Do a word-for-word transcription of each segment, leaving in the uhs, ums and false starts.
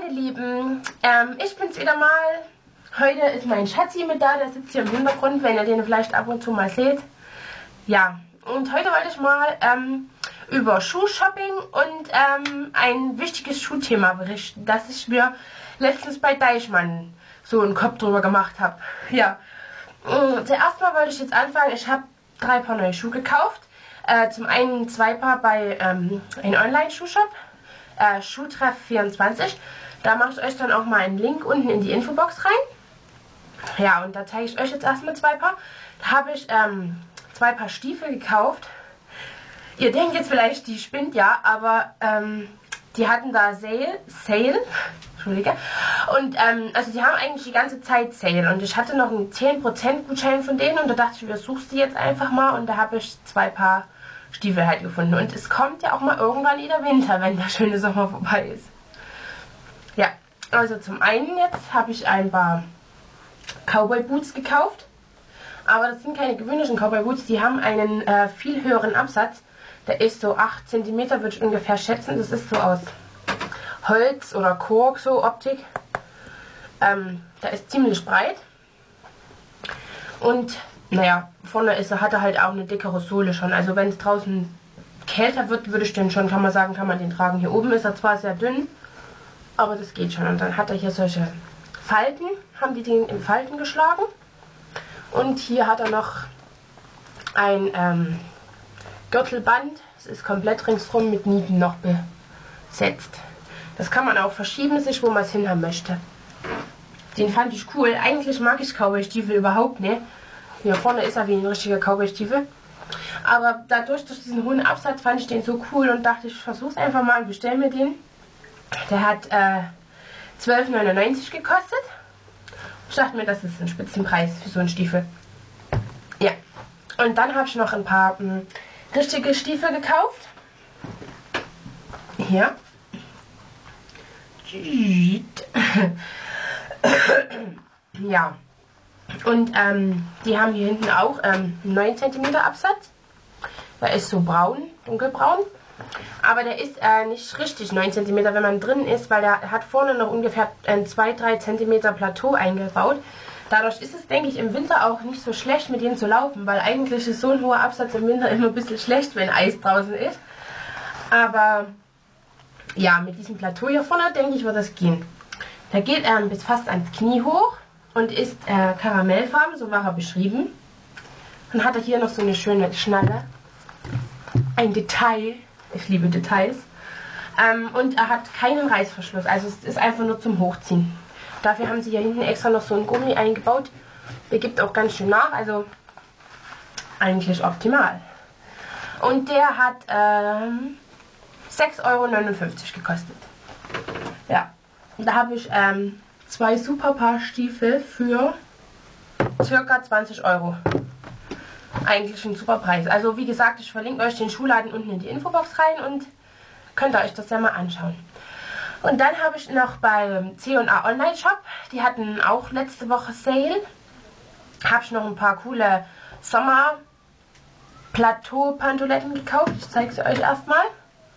Meine Lieben, ähm, ich bin's wieder mal. Heute ist mein Schatzi mit da, der sitzt hier im Hintergrund, wenn ihr den vielleicht ab und zu mal seht. Ja, und heute wollte ich mal ähm, über Schuhshopping und ähm, ein wichtiges Schuhthema berichten, das ich mir letztens bei Deichmann so einen Kopf drüber gemacht habe. Ja, äh, zuerst mal wollte ich jetzt anfangen, ich habe drei Paar neue Schuhe gekauft. Äh, zum einen zwei Paar bei ähm, einem Online-Schuhshop. Äh, Schuhtreff vierundzwanzig. Da mache ich euch dann auch mal einen Link unten in die Infobox rein. Ja, und da zeige ich euch jetzt erstmal zwei Paar. Da habe ich ähm, zwei Paar Stiefel gekauft. Ihr denkt jetzt vielleicht, die spinnt ja, aber ähm, die hatten da Sale, Sale, Entschuldige. Und ähm, also die haben eigentlich die ganze Zeit Sale. Und ich hatte noch einen zehn Prozent Gutschein von denen und da dachte ich, wir suchst die jetzt einfach mal. Und da habe ich zwei Paar Stiefel halt gefunden. Und es kommt ja auch mal irgendwann wieder Winter, wenn der schöne Sommer vorbei ist. Ja, also zum einen jetzt habe ich ein paar Cowboy Boots gekauft. Aber das sind keine gewöhnlichen Cowboy Boots, die haben einen äh, viel höheren Absatz. Der ist so acht Zentimeter, würde ich ungefähr schätzen. Das ist so aus Holz oder Kork, so Optik. Ähm, der ist ziemlich breit. Und naja, vorne ist er, hat er halt auch eine dickere Sohle schon. Also wenn es draußen kälter wird, würde ich den schon, kann man sagen, kann man den tragen. Hier oben ist er zwar sehr dünn, aber das geht schon. Und dann hat er hier solche Falten, haben die den in Falten geschlagen. Und hier hat er noch ein ähm, Gürtelband. Es ist komplett ringsrum mit Nieten noch besetzt. Das kann man auch verschieben, sich wo man es hin haben möchte. Den fand ich cool. Eigentlich mag ich Cowboy-Stiefel überhaupt nicht. Hier vorne ist er wie ein richtiger Cowboy-Stiefel. Aber dadurch, durch diesen hohen Absatz, fand ich den so cool und dachte, ich versuch's einfach mal und bestell mir den. Der hat äh, zwölf neunundneunzig gekostet. Ich dachte mir, das ist ein Spitzenpreis für so einen Stiefel. Ja. Und dann habe ich noch ein paar mh, richtige Stiefel gekauft. Hier. Ja. Und ähm, die haben hier hinten auch ähm, neun Zentimeter Absatz. Der ist so braun, dunkelbraun. Aber der ist äh, nicht richtig neun Zentimeter, wenn man drin ist, weil der hat vorne noch ungefähr ein zwei bis drei Zentimeter Plateau eingebaut. Dadurch ist es, denke ich, im Winter auch nicht so schlecht, mit denen zu laufen, weil eigentlich ist so ein hoher Absatz im Winter immer ein bisschen schlecht, wenn Eis draußen ist. Aber ja, mit diesem Plateau hier vorne, denke ich, wird das gehen. Der geht ähm, bis fast ans Knie hoch und ist äh, karamellfarben, so war er beschrieben. Dann hat er hier noch so eine schöne Schnalle. Ein Detail. Ich liebe Details. Ähm, und er hat keinen Reißverschluss, also es ist einfach nur zum Hochziehen. Dafür haben sie hier hinten extra noch so einen Gummi eingebaut. Der gibt auch ganz schön nach, also eigentlich optimal. Und der hat ähm, sechs Euro neunundfünfzig gekostet. Ja, da habe ich ähm, zwei super Paar Stiefel für circa zwanzig Euro. Eigentlich ein super Preis. Also wie gesagt, ich verlinke euch den Schuhladen unten in die Infobox rein und könnt ihr euch das ja mal anschauen. Und dann habe ich noch beim C und A Online Shop, die hatten auch letzte Woche Sale, habe ich noch ein paar coole Sommer Plateau Pantoletten gekauft. Ich zeige sie euch erstmal.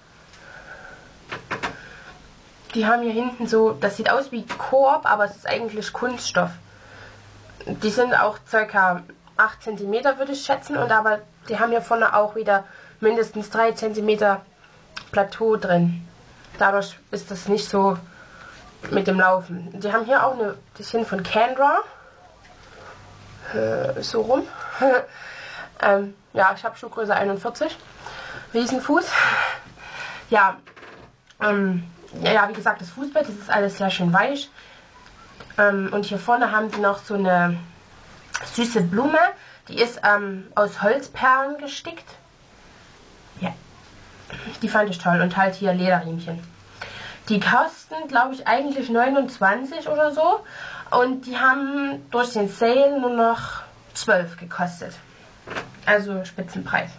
Die haben hier hinten so, das sieht aus wie Korb, aber es ist eigentlich Kunststoff. Die sind auch ca. acht Zentimeter, würde ich schätzen, und aber die haben hier vorne auch wieder mindestens drei Zentimeter Plateau drin. Dadurch ist das nicht so mit dem Laufen. Die haben hier auch eine, das sind von Candra, äh, so rum. ähm, ja, ich habe Schuhgröße einundvierzig, Riesenfuß. Ja, ähm, ja, wie gesagt, das Fußbett, das ist alles sehr schön weich. Ähm, und hier vorne haben sie noch so eine süße Blume, die ist ähm, aus Holzperlen gestickt. Ja, die fand ich toll. Und halt hier Lederriemchen. Die kosten, glaube ich, eigentlich neunundzwanzig oder so. Und die haben durch den Sale nur noch zwölf gekostet. Also Spitzenpreis.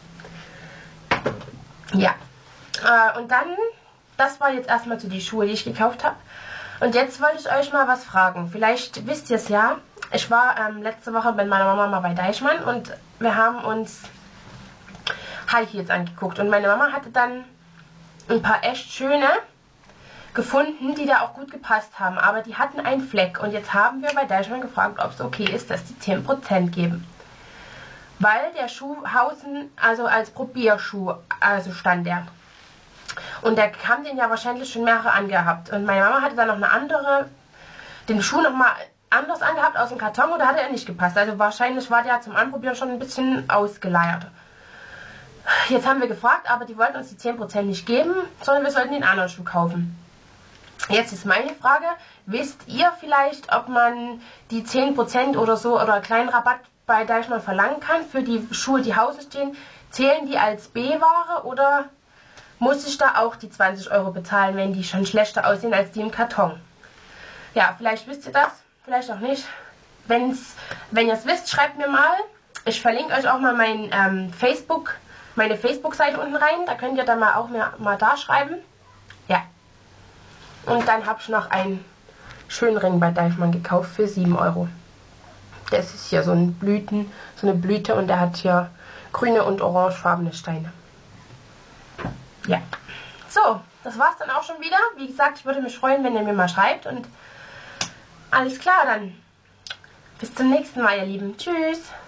Ja. Äh, und dann, das war jetzt erstmal so die Schuhe, die ich gekauft habe. Und jetzt wollte ich euch mal was fragen. Vielleicht wisst ihr es ja. Ich war ähm, letzte Woche mit meiner Mama mal bei Deichmann und wir haben uns High Heels angeguckt. Und meine Mama hatte dann ein paar echt schöne gefunden, die da auch gut gepasst haben. Aber die hatten einen Fleck. Und jetzt haben wir bei Deichmann gefragt, ob es okay ist, dass die zehn Prozent geben. Weil der Schuhhausen, also als Probierschuh, also stand der. Und der haben den ja wahrscheinlich schon mehrere angehabt. Und meine Mama hatte dann noch eine andere, den Schuh nochmal anders angehabt aus dem Karton und da hatte er nicht gepasst. Also wahrscheinlich war der zum Anprobieren schon ein bisschen ausgeleiert. Jetzt haben wir gefragt, aber die wollten uns die zehn Prozent nicht geben, sondern wir sollten den anderen Schuh kaufen. Jetzt ist meine Frage, wisst ihr vielleicht, ob man die zehn Prozent oder so oder einen kleinen Rabatt bei Deichmann verlangen kann für die Schuhe, die Hause stehen? Zählen die als B-Ware oder muss ich da auch die zwanzig Euro bezahlen, wenn die schon schlechter aussehen als die im Karton? Ja, vielleicht wisst ihr das, vielleicht auch nicht. Wenn's, wenn ihr es wisst, schreibt mir mal. Ich verlinke euch auch mal mein, ähm, Facebook, meine Facebook-Seite unten rein. Da könnt ihr dann mal auch mehr, mal da schreiben. Ja. Und dann habe ich noch einen schönen Ring bei Deichmann gekauft für sieben Euro. Das ist hier so ein Blüten, so eine Blüte und der hat hier grüne und orangefarbene Steine. Ja. So, das war's dann auch schon wieder. Wie gesagt, ich würde mich freuen, wenn ihr mir mal schreibt. Und alles klar, dann bis zum nächsten Mal, ihr Lieben. Tschüss.